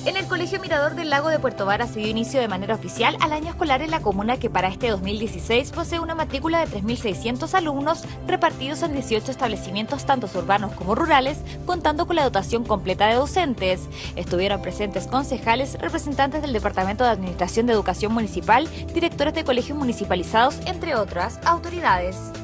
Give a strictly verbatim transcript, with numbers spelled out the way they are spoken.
En el Colegio Mirador del Lago de Puerto Vara se dio inicio de manera oficial al año escolar en la comuna, que para este dos mil dieciséis posee una matrícula de tres mil seiscientos alumnos repartidos en dieciocho establecimientos tanto urbanos como rurales, contando con la dotación completa de docentes. Estuvieron presentes concejales, representantes del Departamento de Administración de Educación Municipal, directores de colegios municipalizados, entre otras autoridades.